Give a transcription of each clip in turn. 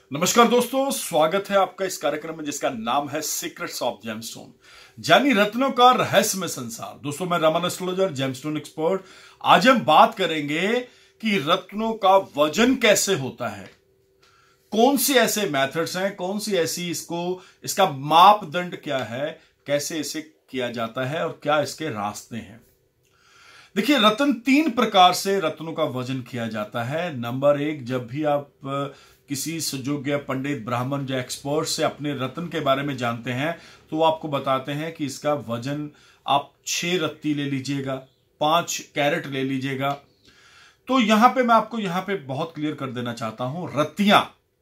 नमस्कार दोस्तों, स्वागत है आपका इस कार्यक्रम में जिसका नाम है सीक्रेट्स ऑफ जेमस्टोन, यानी रत्नों का रहस्यमय संसार। दोस्तों, मैं रमन एस्ट्रोलॉजर, जेमस्टोन एक्सपर्ट। आज हम बात करेंगे कि रत्नों का वजन कैसे होता है, कौन से ऐसे मेथड्स हैं, कौन सी ऐसी इसका मापदंड क्या है, कैसे इसे किया जाता है और क्या इसके रास्ते हैं। देखिए, रत्न 3 प्रकार से रत्नों का वजन किया जाता है। नंबर 1, जब भी आप किसी सुजोग्य पंडित, ब्राह्मण या एक्सपर्ट से अपने रत्न के बारे में जानते हैं तो वो आपको बताते हैं कि इसका वजन आप 6 रत्ती ले लीजिएगा, 5 कैरेट ले लीजिएगा। तो यहां पे मैं आपको बहुत क्लियर कर देना चाहता हूं, रत्तियां।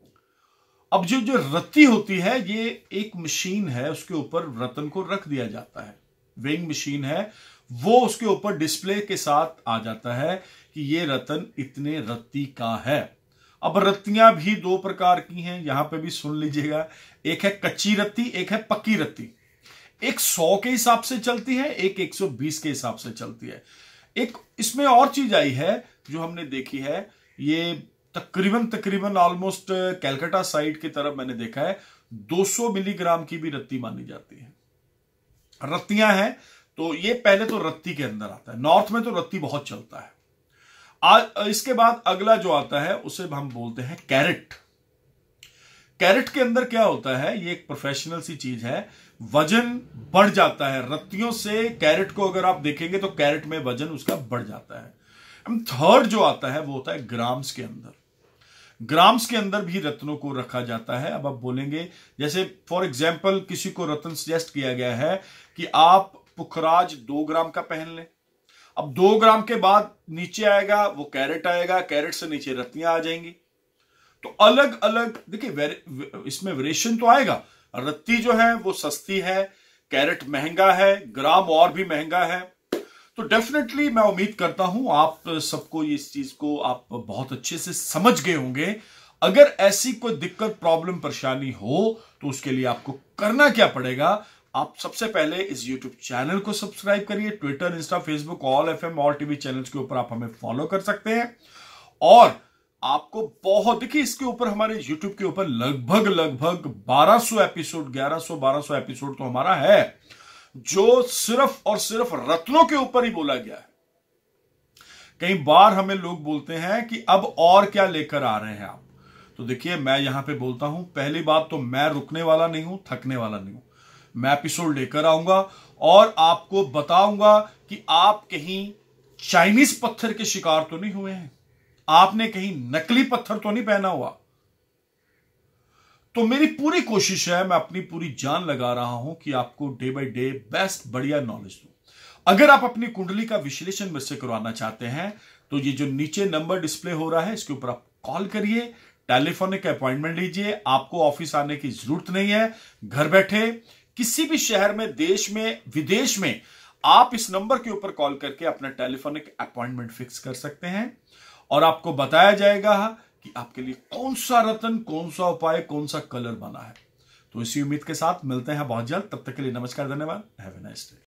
अब जो रत्ती होती है, ये एक मशीन है, उसके ऊपर रत्न को रख दिया जाता है। वेइंग मशीन है, वो उसके ऊपर डिस्प्ले के साथ आ जाता है कि ये रत्न इतने रत्ती का है। अब रत्तियां भी 2 प्रकार की हैं, यहां पे भी सुन लीजिएगा। एक है कच्ची रत्ती, एक है पक्की रत्ती। एक 100 के हिसाब से चलती है, एक 120 के हिसाब से चलती है। एक इसमें और चीज आई है जो हमने देखी है, ये तकरीबन ऑलमोस्ट कैलकाटा साइड की तरफ मैंने देखा है 200 मिलीग्राम की भी रत्ती मानी जाती है। रत्तियां हैं, तो ये पहले तो रत्ती के अंदर आता है। नॉर्थ में तो रत्ती बहुत चलता है। इसके बाद अगला जो आता है उसे हम बोलते हैं कैरेट। कैरेट के अंदर क्या होता है, ये एक प्रोफेशनल सी चीज है। वजन बढ़ जाता है रत्तियों से। कैरेट को अगर आप देखेंगे तो कैरेट में वजन उसका बढ़ जाता है। थर्ड जो आता है वो होता है ग्राम्स के अंदर। ग्राम्स के अंदर भी रत्नों को रखा जाता है। अब आप बोलेंगे, जैसे फॉर एग्जाम्पल किसी को रत्न सजेस्ट किया गया है कि आप पुखराज 2 ग्राम का पहन लें। अब 2 ग्राम के बाद नीचे आएगा वो कैरेट आएगा, कैरेट से नीचे रत्तियां आ जाएंगी। तो अलग अलग देखिए, इसमें वेरिएशन तो आएगा। रत्ती जो है वो सस्ती है, कैरेट महंगा है, ग्राम और भी महंगा है। तो डेफिनेटली मैं उम्मीद करता हूं आप सबको इस चीज को आप बहुत अच्छे से समझ गए होंगे। अगर ऐसी कोई दिक्कत, प्रॉब्लम, परेशानी हो तो उसके लिए आपको करना क्या पड़ेगा, आप सबसे पहले इस YouTube चैनल को सब्सक्राइब करिए। Twitter, Insta, Facebook, all FM, all TV channels के ऊपर आप हमें फॉलो कर सकते हैं। और आपको देखिए, इसके ऊपर हमारे YouTube के ऊपर लगभग 1200 एपिसोड, 1100-1200 एपिसोड तो हमारा है, जो सिर्फ और सिर्फ रत्नों के ऊपर ही बोला गया है। कई बार हमें लोग बोलते हैं कि अब और क्या लेकर आ रहे हैं आप। तो देखिए, मैं यहां पे बोलता हूं, पहली बात तो मैं रुकने वाला नहीं हूं, थकने वाला नहीं हूं। मैं एपिसोड लेकर आऊंगा और आपको बताऊंगा कि आप कहीं चाइनीज पत्थर के शिकार तो नहीं हुए हैं, आपने कहीं नकली पत्थर तो नहीं पहना हुआ। तो मेरी पूरी कोशिश है, मैं अपनी पूरी जान लगा रहा हूं कि आपको डे बाय डे बेस्ट बढ़िया नॉलेज दूं। अगर आप अपनी कुंडली का विश्लेषण मुझसे करवाना चाहते हैं तो ये जो नीचे नंबर डिस्प्ले हो रहा है, इसके ऊपर आप कॉल करिए, टेलीफोनिक अपॉइंटमेंट लीजिए। आपको ऑफिस आने की जरूरत नहीं है। घर बैठे किसी भी शहर में, देश में, विदेश में आप इस नंबर के ऊपर कॉल करके अपना टेलीफोनिक अपॉइंटमेंट फिक्स कर सकते हैं और आपको बताया जाएगा कि आपके लिए कौन सा रत्न, कौन सा उपाय, कौन सा कलर बना है। तो इसी उम्मीद के साथ मिलते हैं बहुत जल्द। तब तक के लिए नमस्कार, धन्यवाद। Have a nice day.